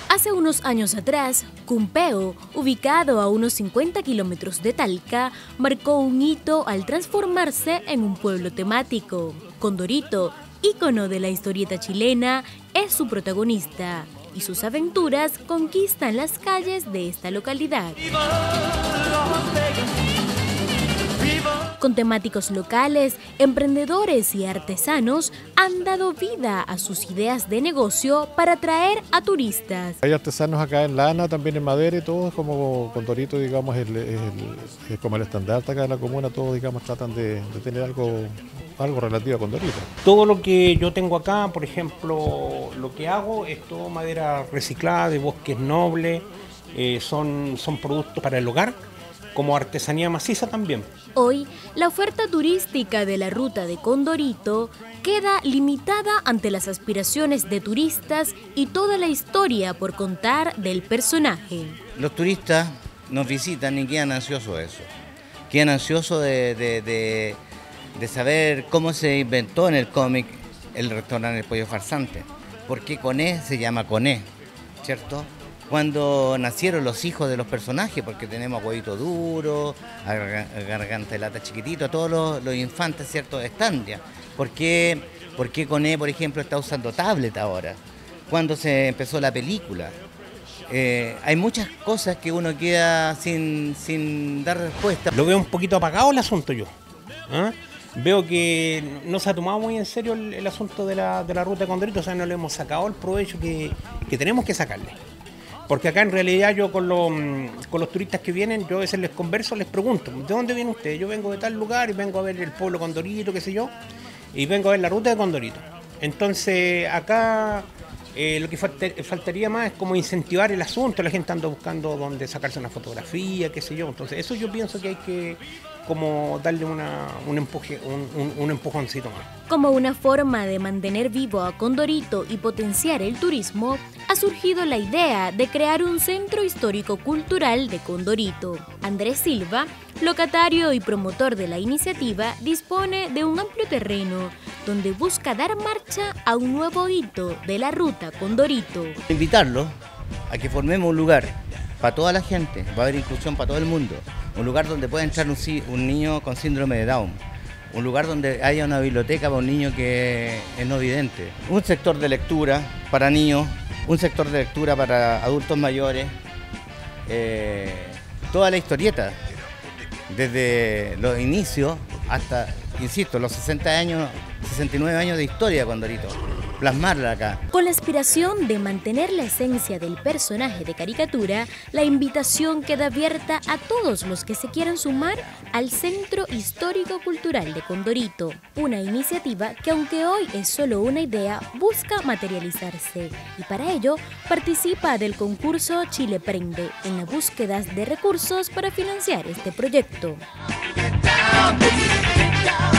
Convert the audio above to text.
Hace unos años atrás, Cumpeo, ubicado a unos 50 kilómetros de Talca, marcó un hito al transformarse en un pueblo temático. Condorito, ícono de la historieta chilena, es su protagonista y sus aventuras conquistan las calles de esta localidad. Con temáticos locales, emprendedores y artesanos han dado vida a sus ideas de negocio para atraer a turistas. Hay artesanos acá en lana, también en madera y todos como Condorito, digamos, es como el estandarte acá de la comuna, todos, digamos, tratan de tener algo relativo a Condorito. Todo lo que yo tengo acá, por ejemplo, lo que hago es todo madera reciclada de bosques nobles, son productos para el hogar, como artesanía maciza también. Hoy, la oferta turística de la ruta de Condorito queda limitada ante las aspiraciones de turistas y toda la historia por contar del personaje. Los turistas nos visitan y quedan ansiosos de eso. Quedan ansiosos de saber cómo se inventó en el cómic el restaurante El Pollo Farsante. ¿Por qué Coné se llama Coné? ¿Cierto? Cuando nacieron los hijos de los personajes, porque tenemos a Huevito Duro, a Garganta de Lata Chiquitito, a todos los infantes, ¿cierto?, están ya. ¿Por qué Coné, por ejemplo, está usando tablet ahora? Cuando se empezó la película. Hay muchas cosas que uno queda sin dar respuesta. Lo veo un poquito apagado el asunto yo. Veo que no se ha tomado muy en serio el asunto de la ruta de Condorito, o sea, no le hemos sacado el provecho que tenemos que sacarle. Porque acá en realidad yo con los turistas que vienen, yo a veces les converso, les pregunto, ¿de dónde viene usted? Yo vengo de tal lugar y vengo a ver el pueblo Condorito, qué sé yo, y vengo a ver la ruta de Condorito. Entonces acá lo que faltaría más es como incentivar el asunto, la gente anda buscando dónde sacarse una fotografía, qué sé yo. Entonces eso yo pienso que hay que como darle un empujoncito más. Como una forma de mantener vivo a Condorito y potenciar el turismo, ha surgido la idea de crear un centro histórico-cultural de Condorito. Andrés Silva, locatario y promotor de la iniciativa, dispone de un amplio terreno donde busca dar marcha a un nuevo hito de la ruta Condorito. Invitarlo a que formemos un lugar para toda la gente, va a haber inclusión para todo el mundo, un lugar donde pueda entrar un niño con síndrome de Down, un lugar donde haya una biblioteca para un niño que es no vidente, un sector de lectura para niños, un sector de lectura para adultos mayores, toda la historieta, desde los inicios hasta, insisto, los 69 años de historia de Condorito, plasmarla acá. Con la aspiración de mantener la esencia del personaje de caricatura, la invitación queda abierta a todos los que se quieran sumar al Centro Histórico-Cultural de Condorito, una iniciativa que, aunque hoy es solo una idea, busca materializarse y para ello participa del concurso Chile Prende en la búsqueda de recursos para financiar este proyecto.